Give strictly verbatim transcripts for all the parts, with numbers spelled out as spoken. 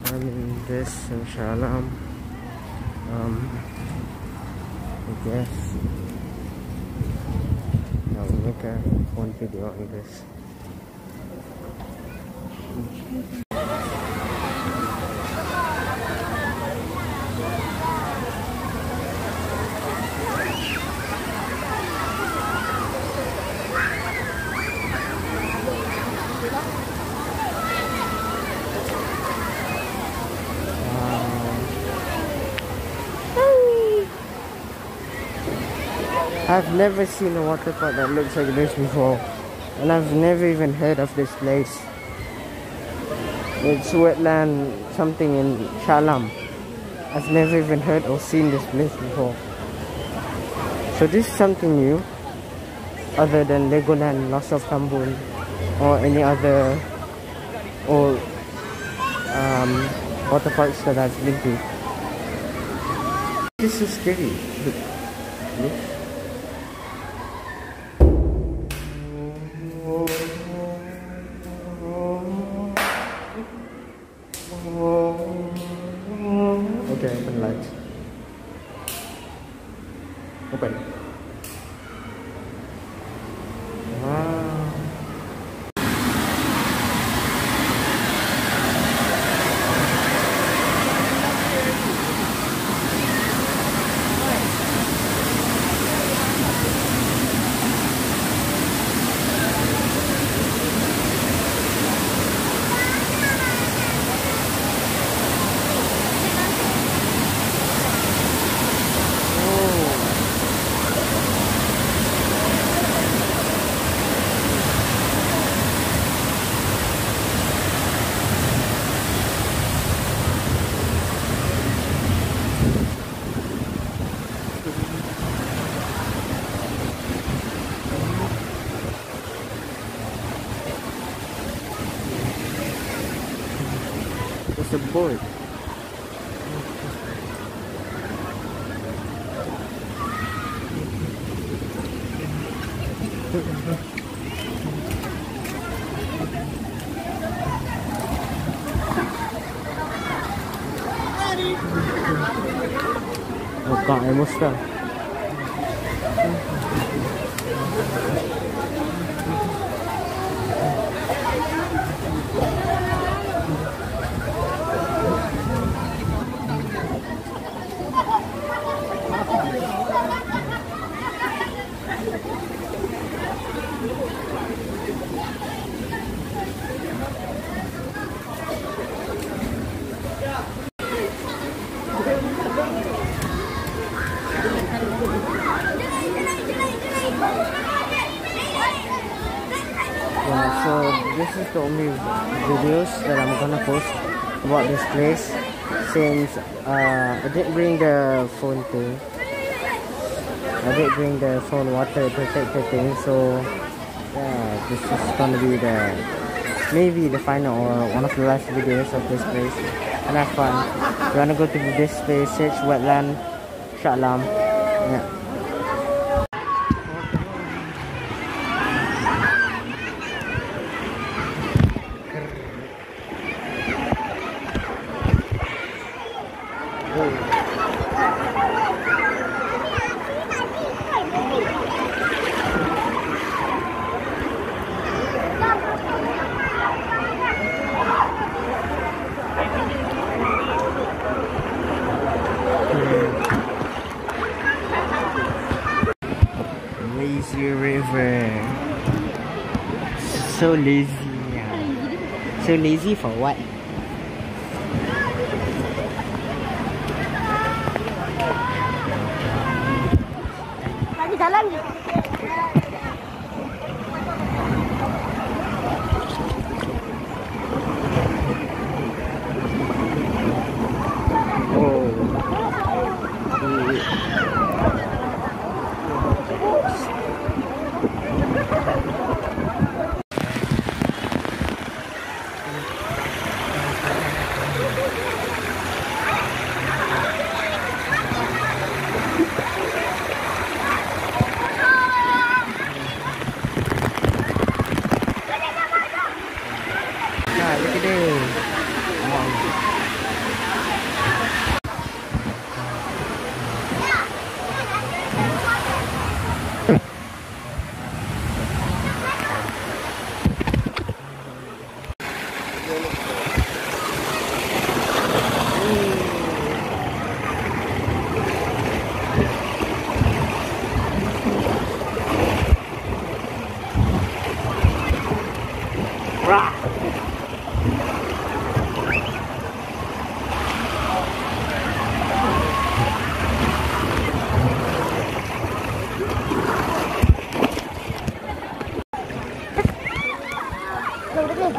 I'm in this in Shah. Um, I guess I'll make a one video on this. I've never seen a water park that looks like this before, and I've never even heard of this place. It's wetland something in Shah. I've never even heard or seen this place before. So this is something new, other than Legoland, Lost of Tambun, or any other old um, water parks that I've been to. This is scary. Look. Look. Okay, open lights. Open. Wow. It's a board. Oh, kamusta? Yeah, so this is the only videos that I'm gonna post about this place, since uh, I didn't bring the phone thing. I didn't bring the phone water protector thing, so yeah, this is gonna be the maybe the final or one of the last videos of this place. And have fun. You wanna go to this place, search wetland, Shah. Yeah. Lazy river. So lazy. Yeah. So lazy for what? Lagi jalan.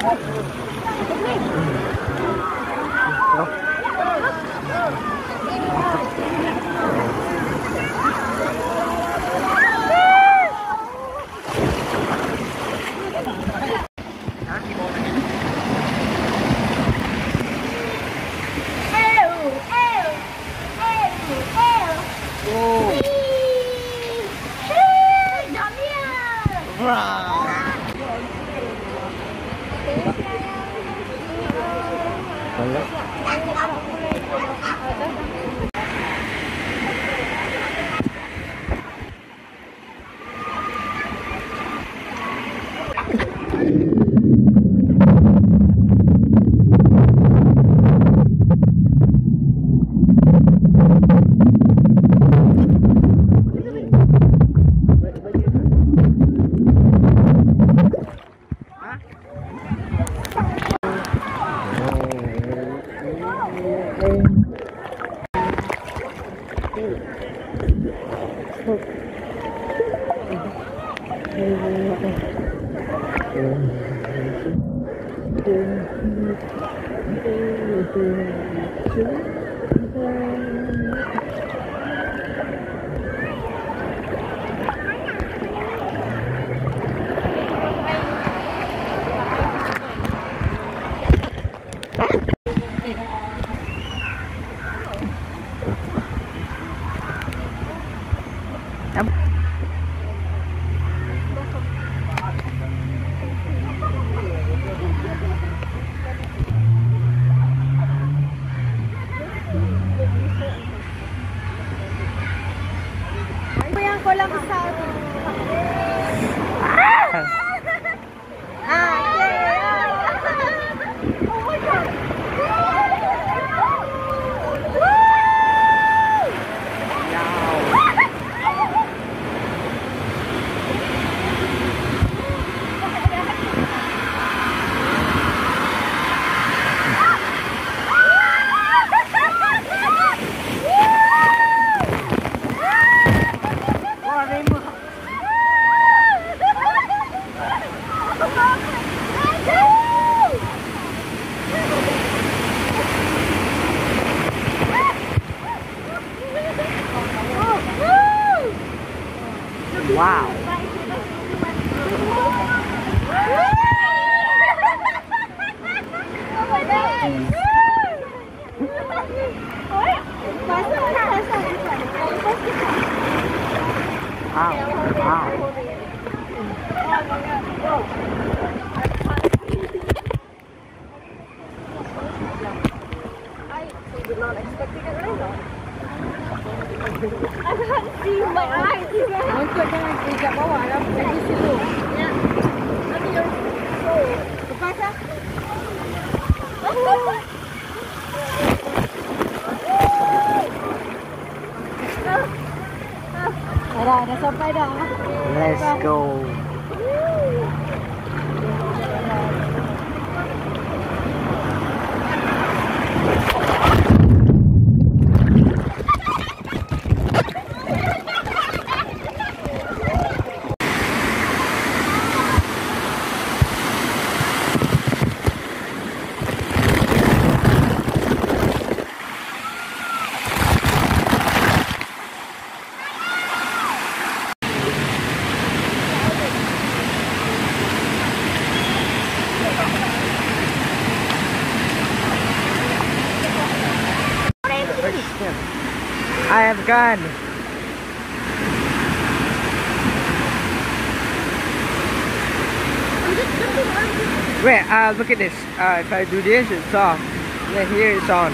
Wow. Dah, dah sampai dah. Let's go. I have gone. Wait, uh, look at this. Uh, if I do this, it's off. Yeah, here it's on.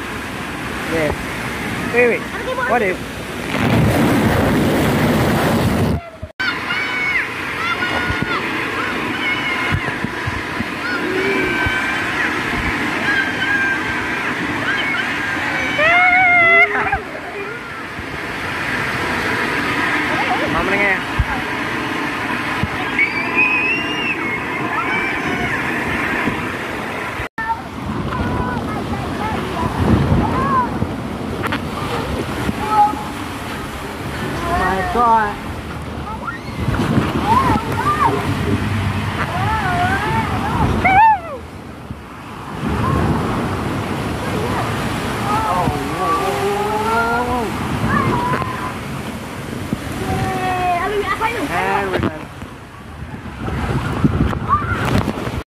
Yeah. Wait, wait. What if? God.